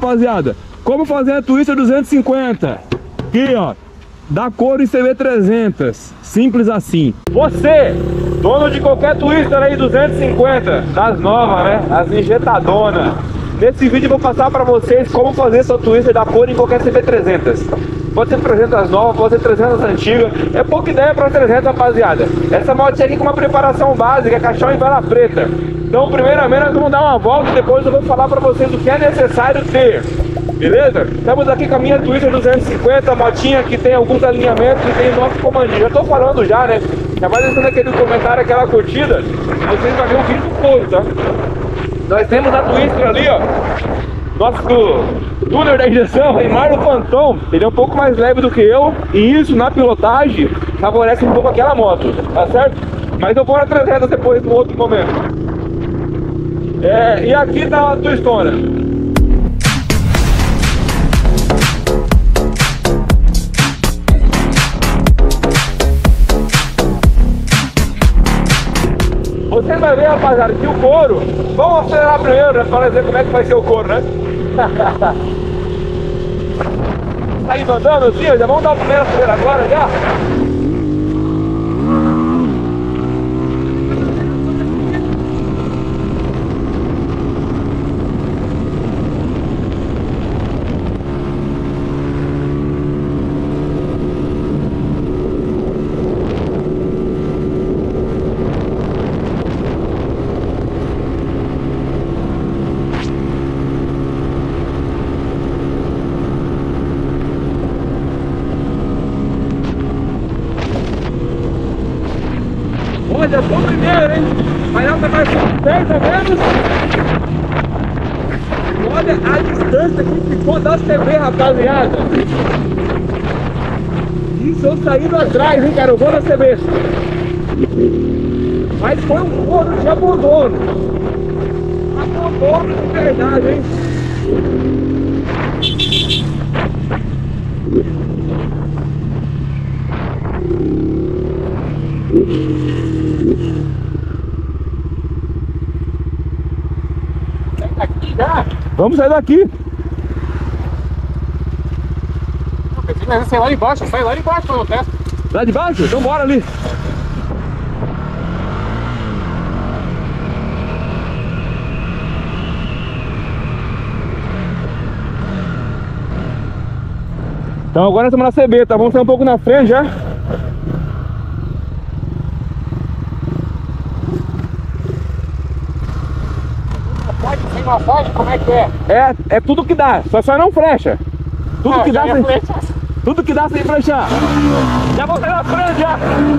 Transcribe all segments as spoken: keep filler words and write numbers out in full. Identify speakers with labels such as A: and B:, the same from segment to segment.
A: rapaziada, como fazer a Twister duzentos e cinquenta. Aqui, ó, da Coro em C B trezentos. Simples assim. Você, dono de qualquer Twister aí duzentos e cinquenta, das novas, né? As injetadonas. Nesse vídeo eu vou passar pra vocês como fazer sua Twister da Coro em qualquer C B trezentos. Pode ser trezentos novas, pode ser trezentos antigas. É pouca ideia para trezentos, rapaziada. Essa motinha aqui com uma preparação básica, caixão em vela preta. Então, primeiramente, nós vamos dar uma volta e depois eu vou falar para vocês o que é necessário ter. Beleza? Estamos aqui com a minha Twister duzentos e cinquenta, motinha que tem alguns alinhamentos e tem o nosso comandinho. Já tô falando já, né? Já vai deixando aquele comentário, aquela curtida. Vocês vão ver o vídeo todo, tá? Nós temos a Twister ali, ó. Nosso tuner da injeção, Reimar do Phantom. Ele é um pouco mais leve do que eu, e isso na pilotagem favorece um pouco aquela moto, tá certo? Mas eu vou na trezentos depois, no outro momento. É, e aqui tá a Twistona. Você vai ver, rapaziada, que o couro... Vamos acelerar primeiro, né, para ver como é que vai ser o couro, né? Tá indo andando assim, já vamos dar o primeiro acelerar agora, já? Olha, só o primeiro, hein? Mas ela tá mais perto ou menos. Olha a distância que ficou da C B, rapaziada. Isso eu saindo atrás, hein, cara? Eu vou na C B. Mas foi um forno de abandono. Abandono de verdade, hein? Vamos sair daqui.
B: Mas sai lá de baixo, sai lá de baixo quando eu testo.
A: Lá de baixo? Então bora ali. Então agora estamos na C B, tá? Vamos sair um pouco na frente já.
B: Sem massagem, como é que é?
A: É, é tudo que dá, só só não flecha. Tudo
B: ah,
A: que dá sem
B: flecha.
A: Tudo que dá sem flechar. Já vou sair na frente já.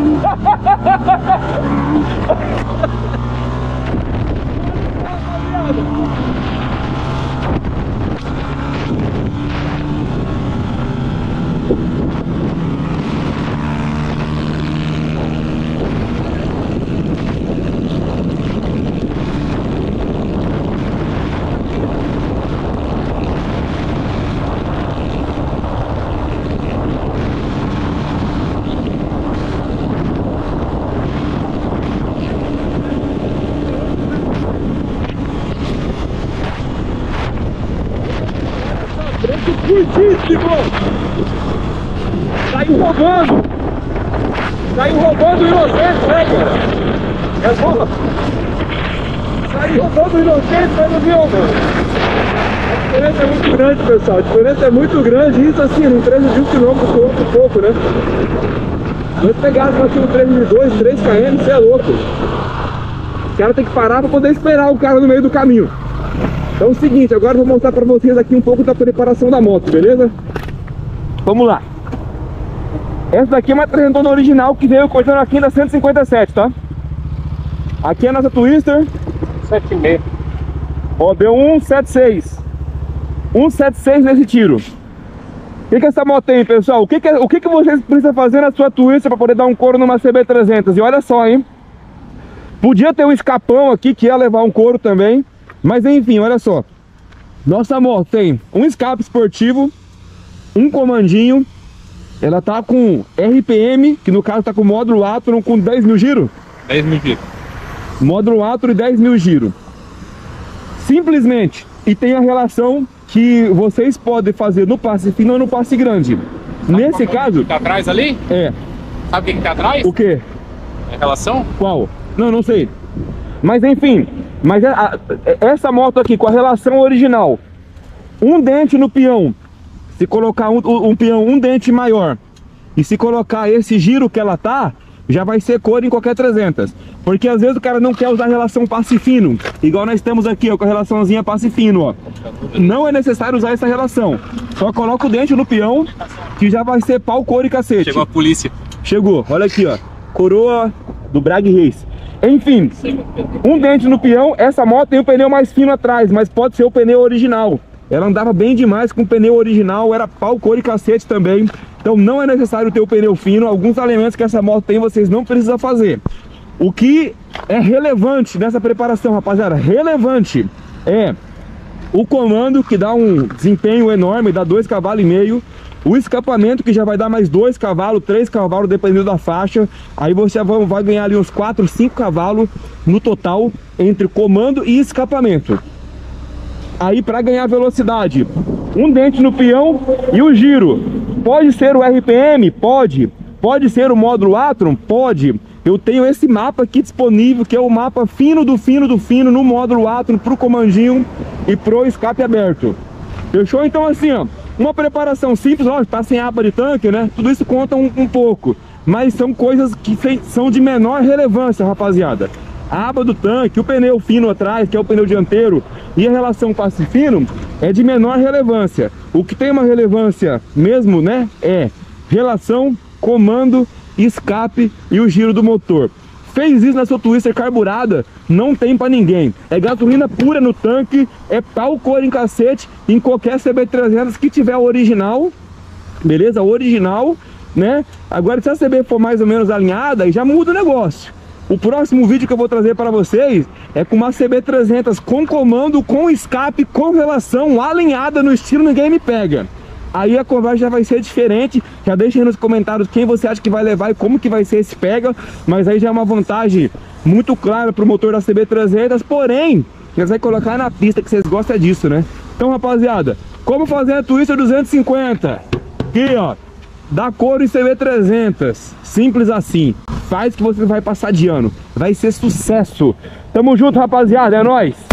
A: Curtíssimo! Saiu roubando! Saiu roubando o inocente, né, cara? É bom! Saiu roubando o inocente, mas não viu, mano! A diferença é muito grande, pessoal. A diferença é muito grande e isso assim, num trecho de um quilômetro por outro pouco, né? Nós pegássemos aqui um trecho de dois, três quilômetros, você é louco! O cara tem que parar para poder esperar o cara no meio do caminho. Então é o seguinte, agora eu vou mostrar para vocês aqui um pouco da preparação da moto, beleza? Vamos lá. Essa daqui é uma trezentona original que veio cortando aqui da cento e cinquenta e sete, tá? Aqui é a nossa Twister
B: sete meio.
A: Ó, deu um sete seis. um sete seis nesse tiro. O que que essa moto tem, pessoal? O que que, o que que vocês precisam fazer na sua Twister para poder dar um couro numa C B trezentos? E olha só, hein? Podia ter um escapão aqui que ia levar um couro também. Mas enfim, olha só. Nossa moto tem um escape esportivo, um comandinho. Ela tá com R P M, que no caso tá com módulo Atron com dez mil giro.
B: dez mil giro.
A: Módulo Atron e dez mil giro. Simplesmente. E tem a relação que vocês podem fazer no passe fino ou no passe grande.
B: Sabe
A: Nesse caso...
B: que tá atrás ali?
A: É.
B: Sabe o que que tá atrás?
A: O quê?
B: É relação?
A: Qual? Não, não sei. Mas enfim, mas a, a, essa moto aqui com a relação original, um dente no peão, se colocar um, um peão um dente maior e se colocar esse giro que ela tá, já vai ser cor em qualquer trezentas. Porque às vezes o cara não quer usar relação passe fino, igual nós temos aqui, ó, com a relaçãozinha passe fino, ó. Não é necessário usar essa relação. Só coloca o dente no peão que já vai ser pau, cor e cacete.
B: Chegou a polícia.
A: Chegou, olha aqui, ó. Coroa do Brag Race. Enfim, um dente no peão. Essa moto tem o pneu mais fino atrás, mas pode ser o pneu original. Ela andava bem demais com o pneu original, era pau, cor e cacete também. Então não é necessário ter o pneu fino. Alguns elementos que essa moto tem, vocês não precisam fazer. O que é relevante nessa preparação, rapaziada, relevante, é o comando, que dá um desempenho enorme, dá dois cavalos e meio. O escapamento, que já vai dar mais dois cavalos, três cavalos, dependendo da faixa. Aí você vai ganhar ali uns quatro, cinco cavalos no total, entre comando e escapamento. Aí para ganhar velocidade, um dente no peão e o giro. Pode ser o R P M? Pode. Pode ser o módulo Atron? Pode. Eu tenho esse mapa aqui disponível, que é o mapa fino do fino do fino, no módulo Atron, pro comandinho e pro escape aberto. Fechou? Então assim, ó, uma preparação simples, ó, tá sem aba de tanque, né? Tudo isso conta um, um pouco, mas são coisas que são de menor relevância, rapaziada. A aba do tanque, o pneu fino atrás, que é o pneu dianteiro, e a relação passe fino é de menor relevância. O que tem uma relevância mesmo, né, é relação, comando, escape e o giro do motor. Fez isso na sua Twister carburada, não tem pra ninguém. É gasolina pura no tanque, é pau, cor em cacete em qualquer C B trezentos que tiver original, beleza? Original, né? Agora se a C B for mais ou menos alinhada, aí já muda o negócio. O próximo vídeo que eu vou trazer para vocês é com uma C B trezentos com comando, com escape, com relação alinhada no estilo Ninguém Me Pega. Aí a conversa já vai ser diferente. Já deixa aí nos comentários quem você acha que vai levar e como que vai ser esse pega. Mas aí já é uma vantagem muito clara pro motor da C B trezentos. Porém, já vai colocar na pista, que vocês gostam disso, né? Então, rapaziada, como fazer a Twister duzentos e cinquenta? Aqui, ó, da cor em C B trezentos. Simples assim. Faz que você vai passar de ano. Vai ser sucesso. Tamo junto, rapaziada. É nóis.